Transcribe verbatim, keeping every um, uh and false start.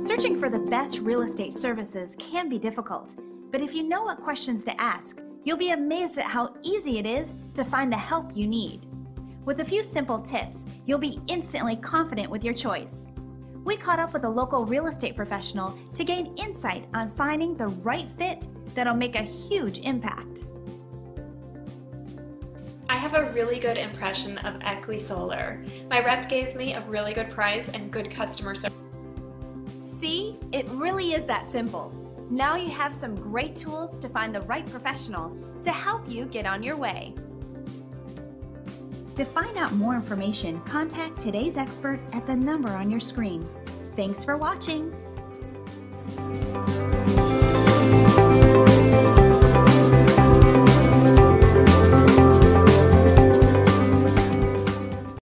Searching for the best real estate services can be difficult, but if you know what questions to ask, you'll be amazed at how easy it is to find the help you need. With a few simple tips, you'll be instantly confident with your choice. We caught up with a local real estate professional to gain insight on finding the right fit that'll make a huge impact. I have a really good impression of EquiSolar. My rep gave me a really good price and good customer service. See, it really is that simple. Now you have some great tools to find the right professional to help you get on your way. To find out more information, contact today's expert at the number on your screen. Thanks for watching.